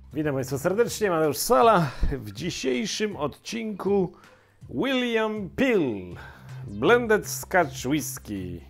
Witam Państwa serdecznie, Mateusz Sala. W dzisiejszym odcinku William Pill Blended Scotch Whisky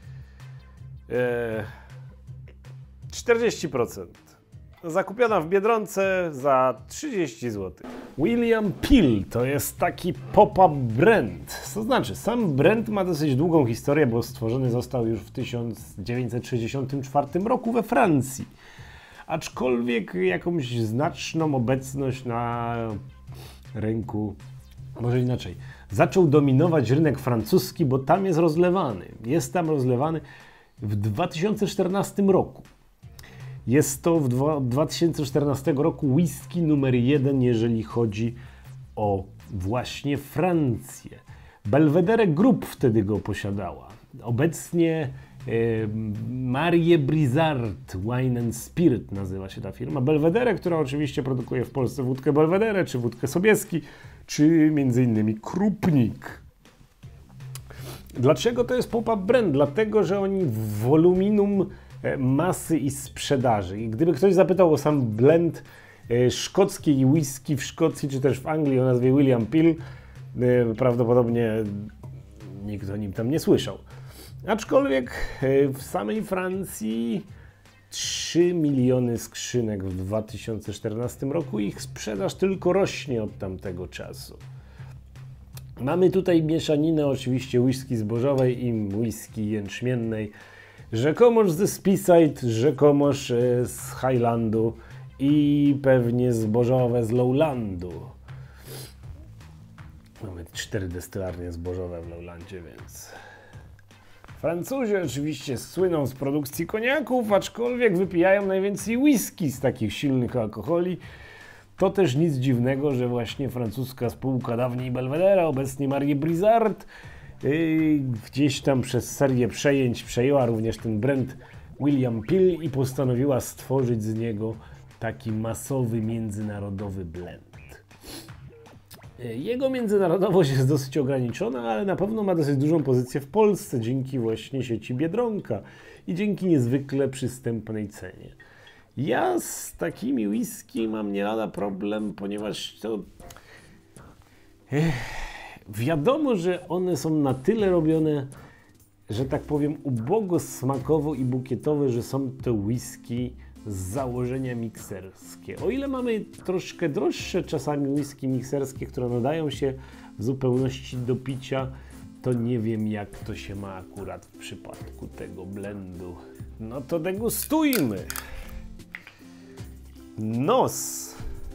40%. Zakupiona w Biedronce za 30 zł. William Pill to jest taki pop-up brand. To znaczy, sam brand ma dosyć długą historię, bo stworzony został już w 1964 roku we Francji. Aczkolwiek jakąś znaczną obecność na rynku, może inaczej, zaczął dominować rynek francuski, bo tam jest rozlewany. Jest tam rozlewany w 2014 roku. Jest to w 2014 roku whisky numer 1, jeżeli chodzi o właśnie Francję. Belvedere Group wtedy go posiadała. Obecnie Marie Brizard Wine and Spirit nazywa się ta firma. Belvedere, która oczywiście produkuje w Polsce wódkę Belvedere, czy wódkę Sobieski, czy między innymi Krupnik. Dlaczego to jest pop-up brand? Dlatego, że oni woluminum masy i sprzedaży. I gdyby ktoś zapytał o sam blend szkockiej whisky w Szkocji, czy też w Anglii o nazwie William Pill, prawdopodobnie nikt o nim tam nie słyszał. Aczkolwiek w samej Francji 3 miliony skrzynek w 2014 roku, ich sprzedaż tylko rośnie od tamtego czasu. Mamy tutaj mieszaninę oczywiście whisky zbożowej i whisky jęczmiennej, rzekomoż ze Speyside, rzekomoż z Highlandu i pewnie zbożowe z Lowlandu. Mamy 4 destylarnie zbożowe w Lowlandzie, więc... Francuzi oczywiście słyną z produkcji koniaków, aczkolwiek wypijają najwięcej whisky z takich silnych alkoholi. To też nic dziwnego, że właśnie francuska spółka, dawniej Belvedere, obecnie Marie Brizard, gdzieś tam przez serię przejęć przejęła również ten brand William Pill i postanowiła stworzyć z niego taki masowy, międzynarodowy blend. Jego międzynarodowość jest dosyć ograniczona, ale na pewno ma dosyć dużą pozycję w Polsce dzięki właśnie sieci Biedronka i dzięki niezwykle przystępnej cenie. Ja z takimi whisky mam nie lada problem, ponieważ to... Wiadomo, że one są na tyle robione, że tak powiem ubogo smakowo i bukietowe, że są to whisky z założenia mikserskie. O ile mamy troszkę droższe czasami whisky mikserskie, które nadają się w zupełności do picia, to nie wiem, jak to się ma akurat w przypadku tego blendu. No to degustujmy. Nos.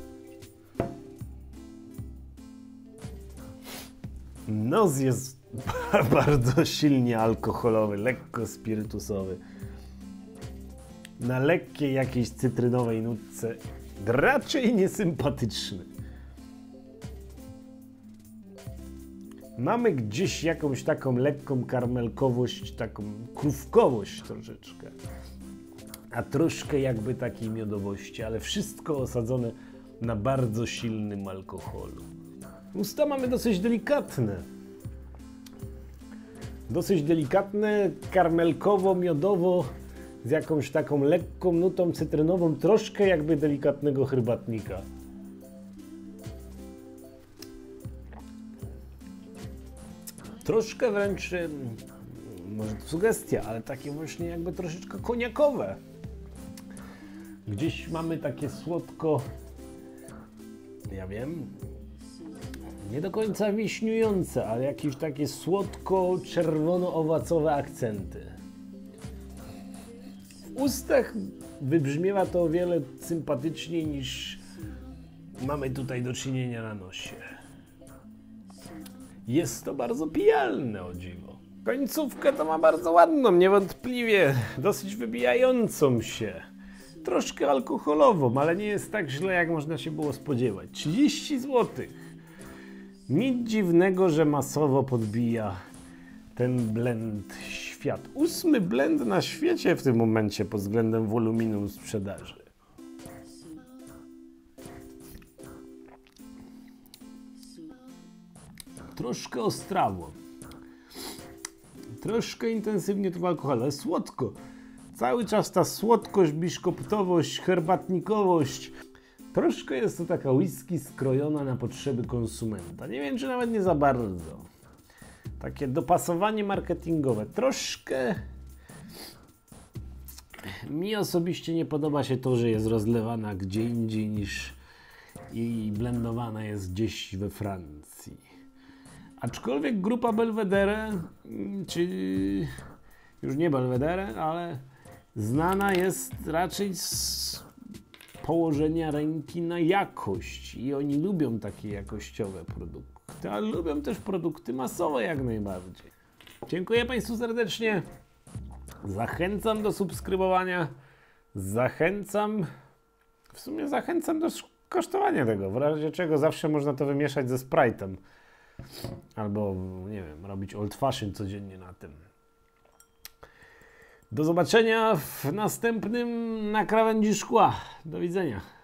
Nos jest bardzo silnie alkoholowy, lekko spirytusowy. Na lekkiej jakiejś cytrynowej nutce, raczej niesympatyczny. Mamy gdzieś jakąś taką lekką karmelkowość, taką krówkowość troszeczkę, a troszkę jakby takiej miodowości, ale wszystko osadzone na bardzo silnym alkoholu. Usta mamy dosyć delikatne. Dosyć delikatne, karmelkowo-miodowo, z jakąś taką lekką nutą cytrynową, troszkę jakby delikatnego herbatnika. Troszkę wręcz, może to sugestia, ale takie właśnie jakby troszeczkę koniakowe. Gdzieś mamy takie słodko, ja wiem, nie do końca wiśniujące, ale jakieś takie słodko-czerwono-owocowe akcenty. W ustach wybrzmiewa to o wiele sympatyczniej niż mamy tutaj do czynienia na nosie. Jest to bardzo pijalne, o dziwo. Końcówkę to ma bardzo ładną, niewątpliwie dosyć wybijającą się. Troszkę alkoholową, ale nie jest tak źle, jak można się było spodziewać. 30 zł. Nic dziwnego, że masowo podbija ten blend świat. 8. blend na świecie w tym momencie pod względem woluminum sprzedaży. Troszkę ostrawo. Troszkę intensywnie to w alkoholu, ale słodko. Cały czas ta słodkość, biszkoptowość, herbatnikowość. Troszkę jest to taka whisky skrojona na potrzeby konsumenta. Nie wiem, czy nawet nie za bardzo. Takie dopasowanie marketingowe. Troszkę mi osobiście nie podoba się to, że jest rozlewana gdzie indziej niż i blendowana jest gdzieś we Francji. Aczkolwiek grupa Belvedere, czy już nie Belvedere, ale znana jest raczej z położenia ręki na jakość i oni lubią takie jakościowe produkty, ale lubią też produkty masowe jak najbardziej. Dziękuję Państwu serdecznie. Zachęcam do subskrybowania. W sumie zachęcam do kosztowania tego, w razie czego zawsze można to wymieszać ze Sprite'em. Albo, nie wiem, robić old fashion codziennie na tym. Do zobaczenia w następnym Na krawędzi szkła. Do widzenia.